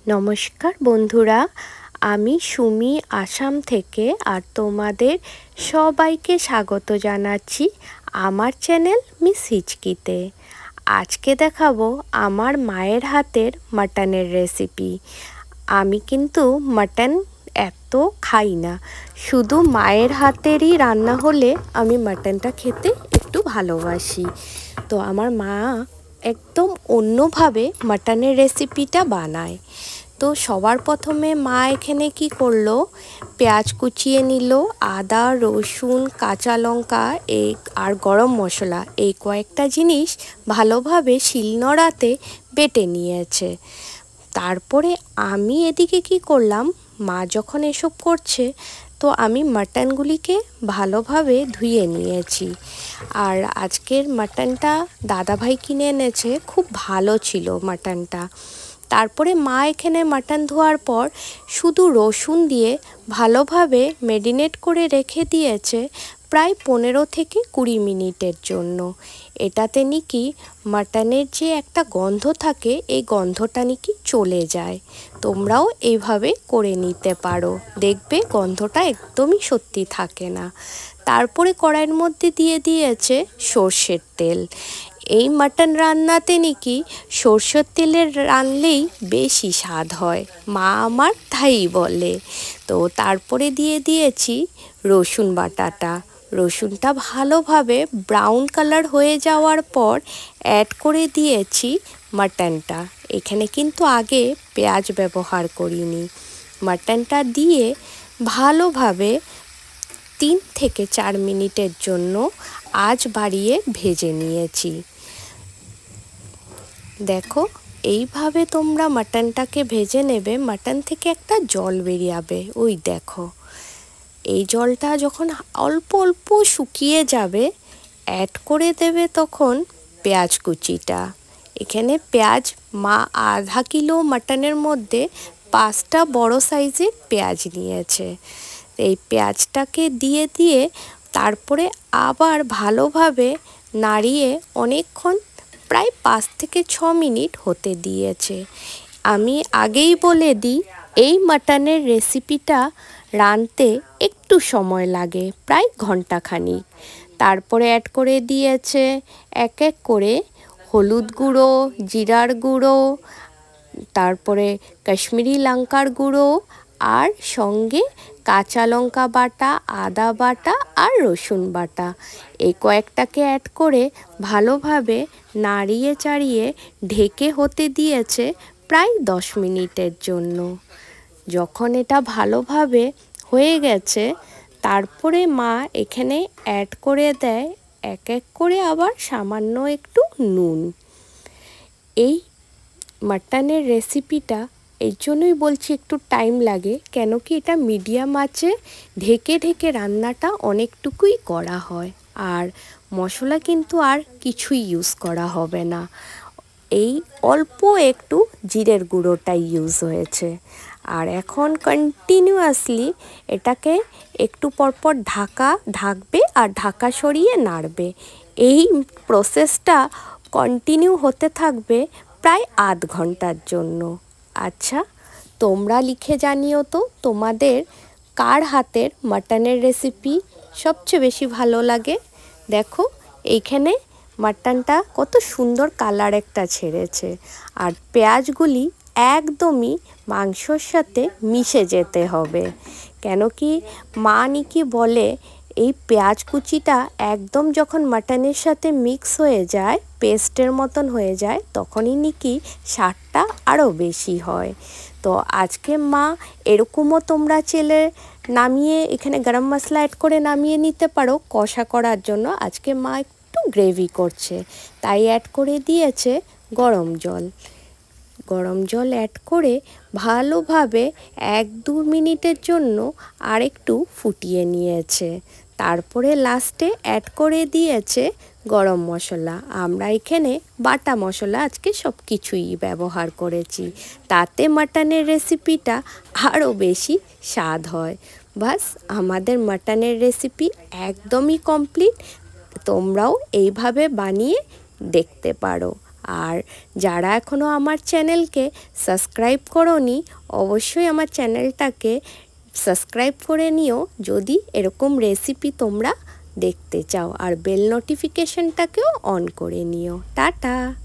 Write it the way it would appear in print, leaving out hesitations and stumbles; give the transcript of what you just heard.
নমস্কার বন্ধুরা, আমি সুমি আসাম থেকে আর তোমাদের সবাইকে স্বাগত জানাচ্ছি আমার চ্যানেল মিস হিচকিতে। আজকে দেখাবো আমার মায়ের হাতের মাটনের রেসিপি। আমি কিন্তু মাটন এত খাই না, শুধু মায়ের হাতেরই রান্না হলে আমি মাটনটা খেতে একটু ভালোবাসি। তো আমার মা একদম অন্যভাবে মাটনের রেসিপিটা বানায়। তো সবার প্রথমে মা এখানে কি করলো, পেঁয়াজ কুচিয়ে নিল, আদা রসুন কাঁচা লঙ্কা আর গরম মশলা এই কয়েকটা জিনিস ভালোভাবে শিলনোড়াতে বেটে নিয়েছে। তারপরে আমি এদিকে কি করলাম, মা যখন এসব করছে তো আমি মাটনগুলিকে ভালোভাবে ধুয়ে নিয়েছি। আর আজকের মাটনটা দাদাভাই কিনে এনেছে, খুব ভালো ছিল মাটনটা। তারপরে মা এখানে মাটন ধোয়ার পর শুধু রসুন দিয়ে ভালোভাবে ম্যারিনেট করে রেখে দিয়েছে প্রায় 15 থেকে 20 মিনিটের জন্য। এটাতে নাকি মাটনের যে একটা গন্ধ থাকে এই গন্ধটা নাকি চলে যায়। তোমরাও এইভাবে করে নিতে পারো, দেখবে গন্ধটা একদমই সত্যি থাকে না। তারপরে কড়াইয়ের মধ্যে দিয়ে দিয়েছে সর্ষের তেল। এই মাটন রান্নাতে নাকি সর্ষের তেলের রানলেই বেশি স্বাদ হয়, মা আমার তাই বলে। তো তারপরে দিয়ে দিয়েছি রসুন বাটাটা। রসুনটা ভালোভাবে ব্রাউন কালার হয়ে যাওয়ার পর অ্যাড করে দিয়েছি মাটনটা। এখানে কিন্তু আগে পেঁয়াজ ব্যবহার করিনি। মাটনটা দিয়ে ভালোভাবে 3 থেকে 4 মিনিটের জন্য আঁচ বাড়িয়ে ভেজে নিয়েছি। দেখো, এইভাবে তোমরা মাটনটাকে ভেজে নেবে, মাটন থেকে একটা জল বেরিয়ে, ওই দেখো। এই জলটা যখন অল্প অল্প শুকিয়ে যাবে অ্যাড করে দেবে তখন পেঁয়াজ কুচিটা। এখানে পেঁয়াজ মা আধা কিলো মাটনের মধ্যে 5টা বড় সাইজের পেঁয়াজ নিয়েছে। এই পেঁয়াজটাকে দিয়ে তারপরে আবার ভালোভাবে নাড়িয়ে অনেকক্ষণ প্রায় 5 থেকে 6 মিনিট হতে দিয়েছে। আমি আগেই বলে দিই, এই মাটনের রেসিপিটা রাঁধতে একটু সময় লাগে, প্রায় ঘন্টাখানিক। তারপরে অ্যাড করে দিয়েছে এক এক করে হলুদ গুঁড়ো, জিরার গুঁড়ো, তারপরে কাশ্মীরি লঙ্কার গুঁড়ো, আর সঙ্গে কাঁচা লঙ্কা বাটা, আদা বাটা আর রসুন বাটা। এই কয়েকটাকে অ্যাড করে ভালোভাবে নাড়িয়ে চাড়িয়ে ঢেকে হতে দিয়েছে প্রায় 10 মিনিটের জন্য। যখন এটা ভালোভাবে হয়ে গেছে তারপরে মা এখানে অ্যাড করে দেয় এক এক করে আবার সামান্য একটু নুন। এই মাটনের রেসিপিটা এই জন্যই বলছি একটু টাইম লাগে, কেন কি এটা মিডিয়াম আঁচে ঢেকে ঢেকে রান্নাটা অনেকটুকুই করা হয়। আর মশলা কিন্তু আর কিছুই ইউজ করা হবে না, এই অল্প একটু জিরের গুঁড়োটাই ইউজ হয়েছে। আর এখন কন্টিনিউয়াসলি এটাকে একটু পরপর ঢাকবে আর ঢাকা সরিয়ে নাড়বে। এই প্রসেসটা কন্টিনিউ হতে থাকবে প্রায় আধ ঘন্টার জন্য। আচ্ছা, তোমরা লিখে জানিও তো তোমাদের কার হাতের মাটনের রেসিপি সবচেয়ে বেশি ভালো লাগে। দেখো, এইখানে মাটনটা কত সুন্দর কালার একটা ছেড়েছে, আর পেঁয়াজগুলি একদমই মাংসর সাথে মিশে যেতে হবে। কেন কি মা নাকি বলে এই পেঁয়াজ কুচিটা একদম যখন মাটনের সাথে মিক্স হয়ে যায়, পেস্টের মতন হয়ে যায়, তখনই নাকি স্বাদটা আরও বেশি হয়। তো আজকে মা এরকমও তোমরা চেলে নামিয়ে এখানে গরম মশলা অ্যাড করে নামিয়ে নিতে পারো কষা করার জন্য। আজকে মা একটু গ্রেভি করছে তাই অ্যাড করে দিয়েছে গরম জল। গরম জল অ্যাড করে ভালোভাবে 1-2 মিনিটের জন্য আরেকটু ফুটিয়ে নিয়েছে। তারপরে লাস্টে অ্যাড করে দিয়েছে গরম মশলা। আমরা এখানে বাটা মশলা আজকে সব কিছুই ব্যবহার করেছি, তাতে মাটনের রেসিপিটা আরও বেশি স্বাদ হয়। বাস, আমাদের মাটনের রেসিপি একদমই কমপ্লিট। তোমরাও এইভাবে বানিয়ে দেখতে পারো। আর যারা এখনও আমার চ্যানেলকে সাবস্ক্রাইব করোনি অবশ্যই আমার চ্যানেলটাকে সাবস্ক্রাইব করে নিও যদি এরকম রেসিপি তোমরা দেখতে চাও, আর বেল নোটিফিকেশনটাকেও অন করে নিও। টাটা।